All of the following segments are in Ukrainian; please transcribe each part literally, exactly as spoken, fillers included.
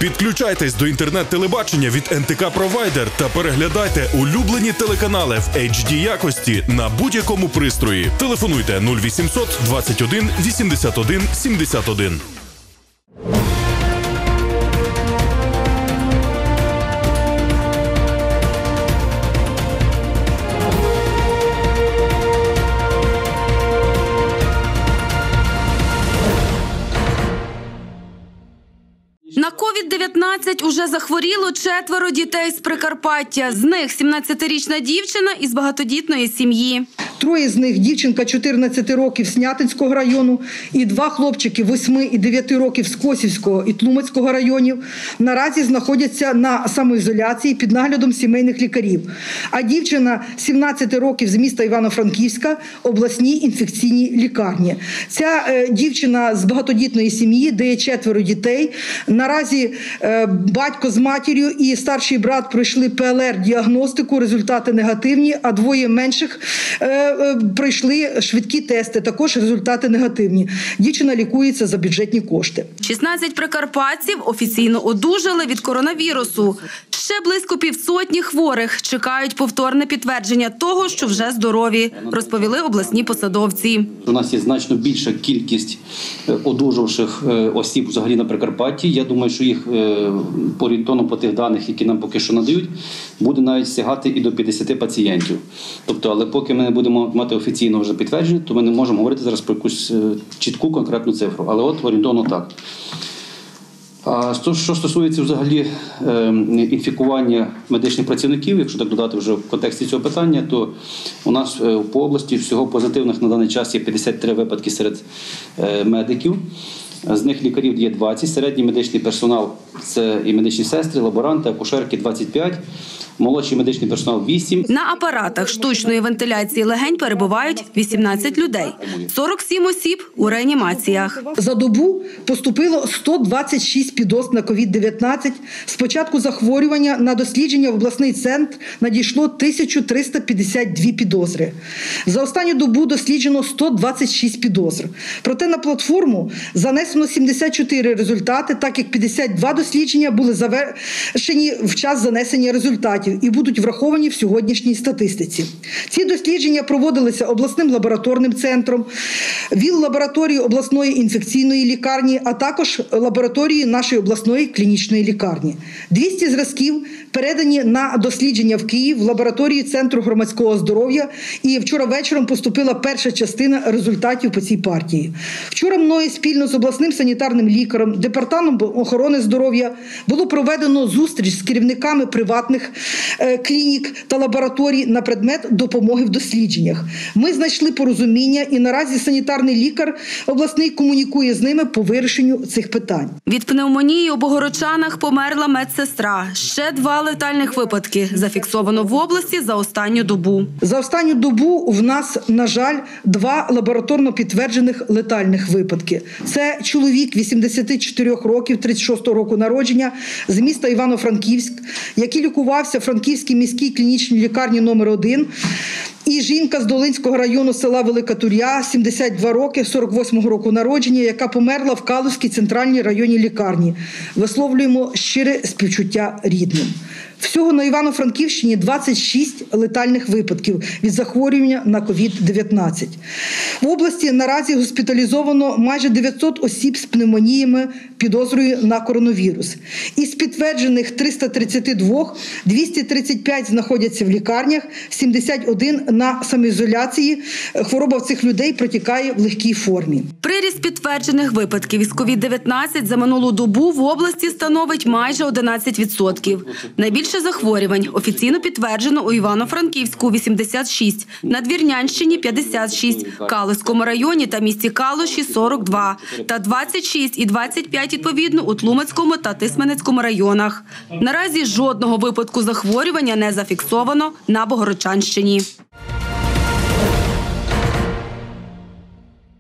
Підключайтесь до інтернет-телебачення від ен те ка Провайдер та переглядайте улюблені телеканали в ейч ді якості на будь-якому пристрої. Телефонуйте нуль вісімсот двадцять один вісімдесят один сімдесят один. На ковід дев'ятнадцять уже захворіло четверо дітей з Прикарпаття. З них сімнадцятирічна дівчина із багатодітної сім'ї. Троє з них – дівчинка чотирнадцяти років з Снятинського району і два хлопчики восьми і дев'яти років з Косівського і Тлумацького районів наразі знаходяться на самоізоляції під наглядом сімейних лікарів. А дівчина сімнадцяти років з міста Івано-Франківська – обласній інфекційній лікарні. Ця е, дівчина з багатодітної сім'ї, де є четверо дітей. Наразі е, батько з матір'ю і старший брат пройшли пе ел ер-діагностику, результати негативні, а двоє менших е, пройшли швидкі тести, також результати негативні. Дівчина лікується за бюджетні кошти. шістнадцять прикарпатців офіційно одужали від коронавірусу. Ще близько півсотні хворих чекають повторне підтвердження того, що вже здорові, розповіли обласні посадовці. У нас є значно більша кількість одужавших осіб взагалі на Прикарпатті. Я думаю, що їх орієнтовно по тих даних, які нам поки що надають, буде навіть сягати і до п'ятдесяти пацієнтів. Тобто, але поки ми не будемо мати офіційно вже підтвердження, то ми не можемо говорити зараз про якусь чітку конкретну цифру. Але от орієнтовно так. А що стосується взагалі інфікування медичних працівників, якщо так додати вже в контексті цього питання, то у нас по області всього позитивних на даний час є п'ятдесят три випадки серед медиків. З них лікарів є двадцять, середній медичний персонал – це і медичні сестри, лаборанти, акушерки – двадцять п'ять, молодший медичний персонал – вісім. На апаратах штучної вентиляції легень перебувають вісімнадцять людей, сорок сім осіб у реанімаціях. За добу поступило сто двадцять шість підозр на ковід дев'ятнадцять. З початку захворювання на дослідження в обласний центр надійшло тисячу триста п'ятдесят дві підозри. За останню добу досліджено сто двадцять шість підозр. Проте на платформу занесено сімдесят чотири результати, так як п'ятдесят два дослідження були завершені в час занесення результатів і будуть враховані в сьогоднішній статистиці. Ці дослідження проводилися обласним лабораторним центром, ВІЛ-лабораторією обласної інфекційної лікарні, а також лабораторією нашої обласної клінічної лікарні. двісті зразків передані на дослідження в Київ в лабораторію Центру громадського здоров'я, і вчора вечором поступила перша частина результатів по цій партії. Вчора мною спільно з обласним санітарним лікарем, Департаментом охорони здоров'я було проведено зустріч з керівниками приватних клінік та лабораторій на предмет допомоги в дослідженнях. Ми знайшли порозуміння, і наразі санітарний лікар обласний комунікує з ними по вирішенню цих питань. Від пневмонії у Богородчанах померла медсестра. Ще два летальних випадки зафіксовано в області за останню добу. За останню добу в нас, на жаль, два лабораторно підтверджених летальних випадки. Це чоловік вісімдесят чотири років, тридцять шостого року народження, з міста Івано-Франківськ, який лікувався в Франківській міській клінічній лікарні номер один, і жінка з Долинського району села Велика Тур'я, сімдесят два роки, сорок восьмого року народження, яка померла в Калузькій центральній районній лікарні. Висловлюємо щире співчуття рідним. Всього на Івано-Франківщині двадцять шість летальних випадків від захворювання на ковід дев'ятнадцять. В області наразі госпіталізовано майже дев'ятсот осіб з пневмоніями, підозрою на коронавірус. Із підтверджених триста тридцять два, двісті тридцять п'ять знаходяться в лікарнях, сімдесят один на самоізоляції. Хвороба в цих людей протікає в легкій формі. Приріст підтверджених випадків із ковід дев'ятнадцять за минулу добу в області становить майже одинадцять відсотків. Найбільше захворювань офіційно підтверджено у Івано-Франківську – вісімдесят шість, на Двірнянщині – п'ятдесят шість, Калузькому районі та місті Калуші – сорок два, та двадцять шість і двадцять п'ять відповідно у Тлумацькому та Тисменецькому районах. Наразі жодного випадку захворювання не зафіксовано на Богородчанщині. На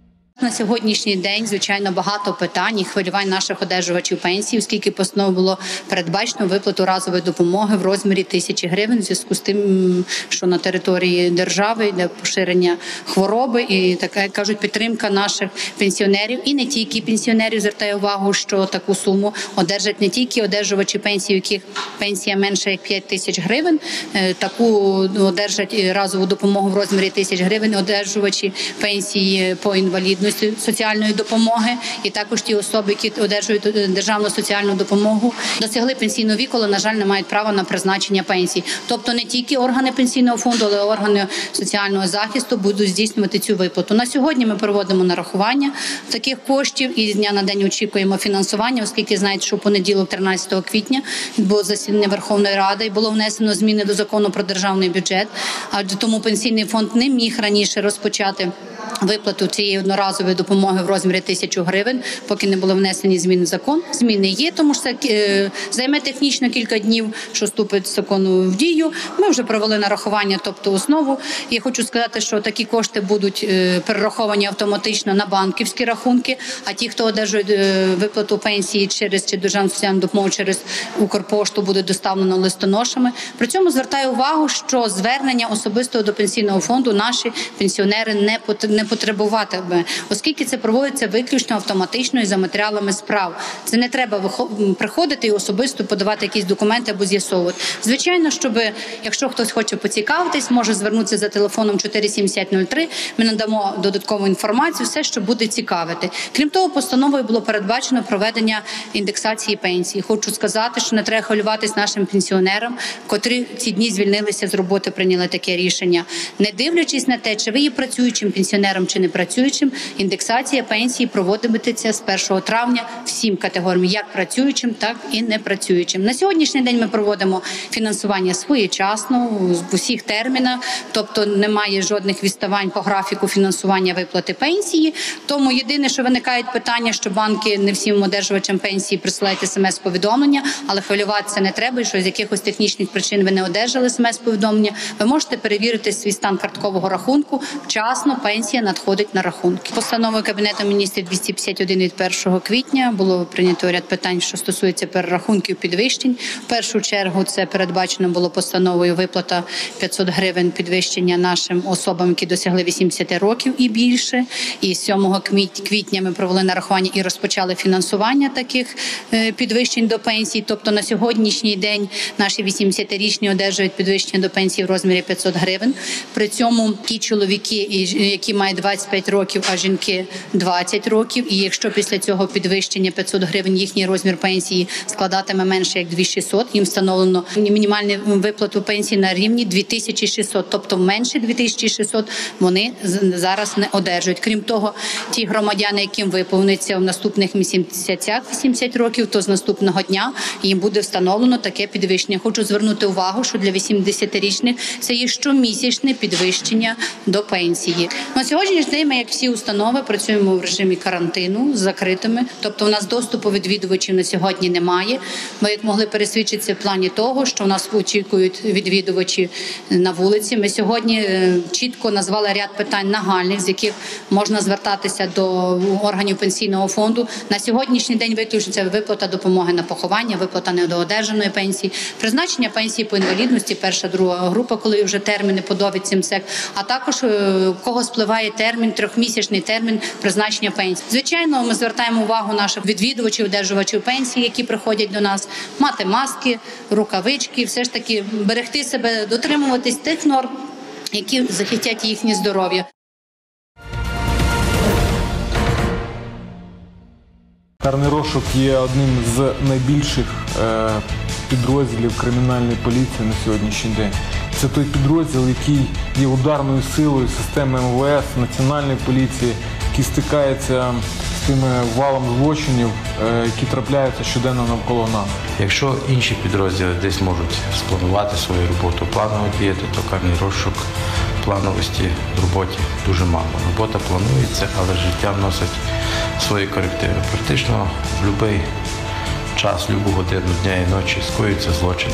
на сьогоднішній день, звичайно, багато питань і хвилювань наших одержувачів пенсій, оскільки постановою було передбачено виплату разової допомоги в розмірі тисячі гривень в зв'язку з тим, що на території держави йде поширення хвороби і, так як кажуть, підтримка наших пенсіонерів. І не тільки пенсіонерів, звертаю увагу, що таку суму одержать не тільки одержувачі пенсій, у яких пенсія менше як п'ять тисяч гривень, таку одержать разову допомогу в розмірі тисяч гривень одержувачі пенсії по інвалідності соціальної допомоги, і також ті особи, які одержують державну соціальну допомогу, досягли пенсійного віку, але, на жаль, не мають права на призначення пенсій. Тобто не тільки органи пенсійного фонду, але й органи соціального захисту будуть здійснювати цю виплату. На сьогодні ми проводимо нарахування таких коштів і з дня на день очікуємо фінансування, оскільки знаєте, що в понеділок, тринадцятого квітня, було засідання Верховної Ради і було внесено зміни до закону про державний бюджет, адже тому пенсійний фонд не міг раніше розпочати виплату цієї одноразової допомоги в розмірі тисячу гривень, поки не були внесені зміни в закон. Зміни є, тому що це займе технічно кілька днів, що вступить закон в дію. Ми вже провели нарахування, тобто основу. І я хочу сказати, що такі кошти будуть перераховані автоматично на банківські рахунки, а ті, хто одержує виплату пенсії через чи державну соціальну допомогу через Укрпошту, буде доставлено листоношами. При цьому звертаю увагу, що звернення особисто до пенсійного фонду наші пенсіонери не не потребуватиме, оскільки це проводиться виключно автоматично і за матеріалами справ. Це не треба приходити і особисто подавати якісь документи або з'ясовувати. Звичайно, щоб, якщо хтось хоче поцікавитись, може звернутися за телефоном чотири сімдесят нуль три, ми надамо додаткову інформацію, все, що буде цікавити. Крім того, постановою було передбачено проведення індексації пенсії. Хочу сказати, що не треба хвилюватись нашим пенсіонерам, котрі ці дні звільнилися з роботи, прийняли таке рішення. Не дивлячись на те, чи ви є працюючим пенсіонером, чи не працюючим, індексація пенсії проводитиметься з першого травня всім категоріям, як працюючим, так і непрацюючим. На сьогоднішній день ми проводимо фінансування своєчасно, в усіх термінах, тобто немає жодних відставань по графіку фінансування виплати пенсії. Тому єдине, що виникають питання, що банки не всім одержувачам пенсії присилають смс-повідомлення, але хвилюватися не треба, і що з якихось технічних причин ви не одержали смс-повідомлення, ви можете перевірити свій стан карткового рахунку, вчасно пенсія надходить на рахунки. Постановою Кабінету міністрів двісті п'ятдесят один від першого квітня було прийнято ряд питань, що стосується перерахунків підвищень. В першу чергу це передбачено було постановою виплата п'ятсот гривень підвищення нашим особам, які досягли вісімдесят років і більше. І сьомого квітня ми провели нарахування і розпочали фінансування таких підвищень до пенсій. Тобто на сьогоднішній день наші вісімдесятирічні одержують підвищення до пенсії в розмірі п'ятсот гривень. При цьому ті чоловіки, які мають двадцять п'ять років, а жінки двадцять років. І якщо після цього підвищення п'ятсот гривень їхній розмір пенсії складатиме менше як дві тисячі шістсот, їм встановлено мінімальну виплату пенсії на рівні дві тисячі шістсот, тобто менше дві тисячі шістсот вони зараз не одержують. Крім того, ті громадяни, яким виповниться в наступних вісімдесят років, то з наступного дня їм буде встановлено таке підвищення. Хочу звернути увагу, що для вісімдесятирічних це є щомісячне підвищення до пенсії. На сьогоднішній день ми, як всі установи, працюємо в режимі карантину з закритими, тобто у нас доступу відвідувачів на сьогодні немає. Ми як могли пересвідчитися в плані того, що у нас очікують відвідувачі на вулиці. Ми сьогодні чітко назвали ряд питань нагальних, з яких можна звертатися до органів пенсійного фонду. На сьогоднішній день виключиться виплата допомоги на поховання, виплата недоодержаної пенсії, призначення пенсії по інвалідності, перша, друга група, коли вже терміни по довідці МСЕК, а також у кого спливає термін, трьохмісячний термін призначення пенсії. Звичайно, ми звертаємо увагу наших відвідувачів, одержувачів пенсії, які приходять до нас, мати маски, рукавички, все ж таки берегти себе, дотримуватись тих норм, які захистять їхнє здоров'я. Карний розшук є одним з найбільших е, підрозділів кримінальної поліції на сьогоднішній день. Це той підрозділ, який є ударною силою системи ем ве ес, Національної поліції, який стикається з тим валом злочинів, е, які трапляються щоденно навколо нас. Якщо інші підрозділи десь можуть спланувати свою роботу, планово діяти, то карний розшук плановості в роботі дуже мало. Робота планується, але життя вносить свої корективи. Практично в будь-який час, в будь-яку годину дня і ночі скоюються злочини.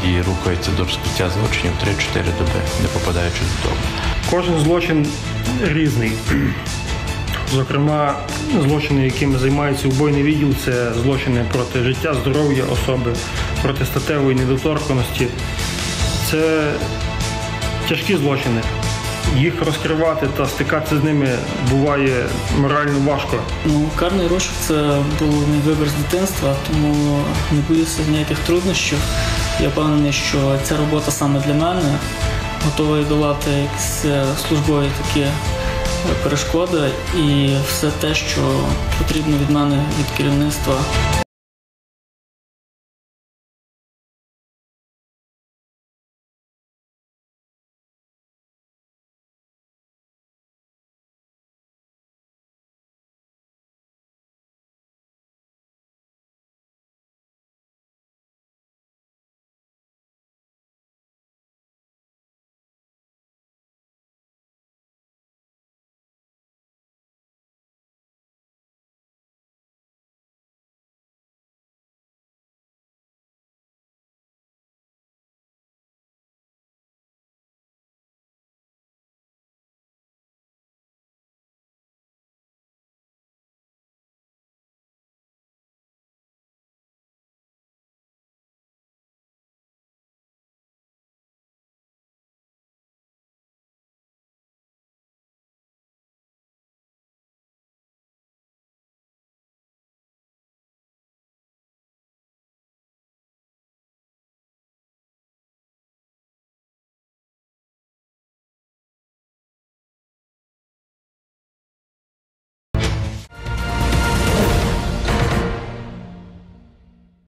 і рухаються до розкриття злочинів три-чотири доби, не попадаючи додому. Кожен злочин різний. Зокрема, злочини, якими займається убойний відділ, це злочини проти життя, здоров'я особи, проти статевої недоторканності. Це тяжкі злочини. Їх розкривати та стикатися з ними буває морально важко. Ну, карний розшук – це був мій вибір з дитинства, тому не боюся ніяких труднощів. Я впевнений, що ця робота саме для мене, готовий долати якісь службові такі перешкоди і все те, що потрібно від мене, від керівництва.